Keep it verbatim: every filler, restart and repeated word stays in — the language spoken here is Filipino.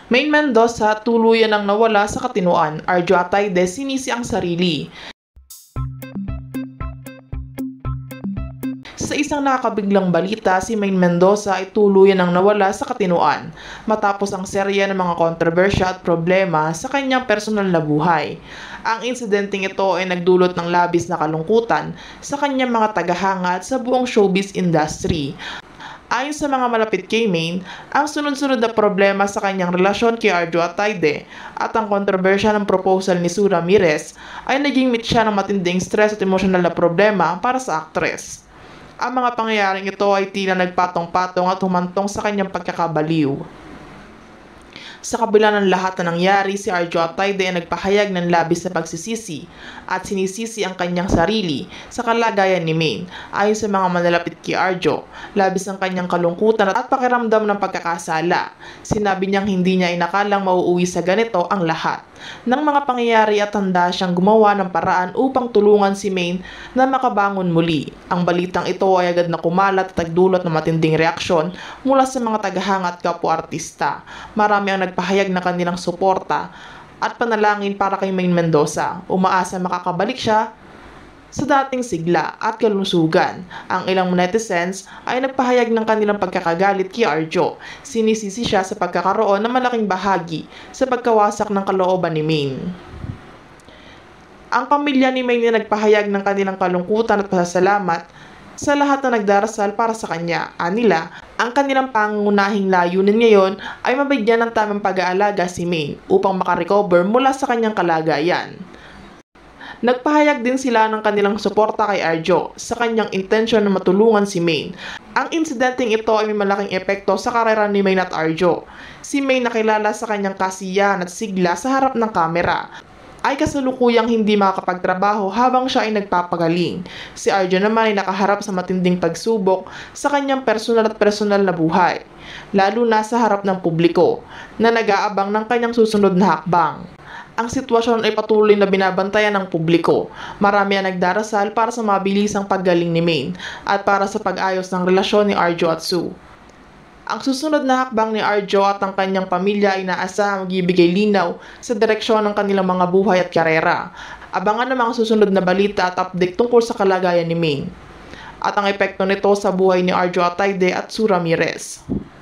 Main Mendoza tuluyan ang nawala sa katinuan. Arjo Atayde sinisi ang sarili. Sa isang nakakabiglang balita, si Main Mendoza ay tuluyan ang nawala sa katinuan matapos ang serya ng mga kontrobersya at problema sa kanyang personal na buhay. Ang insidenteng ito ay nagdulot ng labis na kalungkutan sa kanyang mga tagahanga at sa buong showbiz industry. Ayon sa mga malapit kay Main, ang sunod-sunod na problema sa kanyang relasyon kay Arjo Atayde at ang kontrobersya ng proposal ni Sue Ramirez ay naging mitya ng matinding stress at emosyonal na problema para sa aktres. Ang mga pangyayaring ito ay tila nagpatong-patong at humantong sa kanyang pagkakabaliw. Sa kabila ng lahat na nangyari, si Arjo Atayde ay nagpahayag ng labis na pagsisisi at sinisisi ang kanyang sarili sa kalagayan ni Main. Ayon sa mga manlalapit kay Arjo, labis ang kanyang kalungkutan at pakiramdam ng pagkakasala. Sinabi niyang hindi niya inakalang mauuwi sa ganito ang lahat ng mga pangyayari at handa siyang gumawa ng paraan upang tulungan si Main na makabangon muli. Ang balitang ito ay agad na kumalat at nagdulot ng matinding reaksyon mula sa mga tagahanga at kapwa-artista. Marami ang nagpahayag na kanilang suporta at panalangin para kay Main Mendoza. Umaasa makakabalik siya sa dating sigla at kalusugan. Ang ilang netizens ay nagpahayag ng kanilang pagkakagalit kay Arjo. Sinisisi siya sa pagkakaroon ng malaking bahagi sa pagkawasak ng kalooban ni Main. Ang pamilya ni Main ay nagpahayag ng kanilang kalungkutan at pasasalamat sa lahat na nagdarasal para sa kanya. Anila, ang kanilang pangunahing layunin ngayon ay mabigyan ng tamang pag-aalaga si Main upang makarecover mula sa kanyang kalagayan. Nagpahayag din sila ng kanilang suporta kay Arjo sa kanyang intensyon na matulungan si Main. Ang insidenteng ito ay may malaking epekto sa karera ni Main at Arjo. Si Main, nakilala sa kanyang kasiyahan at sigla sa harap ng kamera, ay kasalukuyang hindi makakapagtrabaho habang siya ay nagpapagaling. Si Arjo naman ay nakaharap sa matinding pagsubok sa kanyang personal at personal na buhay, lalo na sa harap ng publiko na nag-aabang ng kanyang susunod na hakbang. Ang sitwasyon ay patuloy na binabantayan ng publiko. Marami ang nagdarasal para sa mabilisang paggaling ni Main at para sa pag-ayos ng relasyon ni Arjo at Sue. Ang susunod na hakbang ni Arjo at ang kanyang pamilya ay naasahang magbibigay linaw sa direksyon ng kanilang mga buhay at karera. Abangan ang mga susunod na balita at update tungkol sa kalagayan ni Main at ang epekto nito sa buhay ni Arjo Atayde at Sue Ramirez.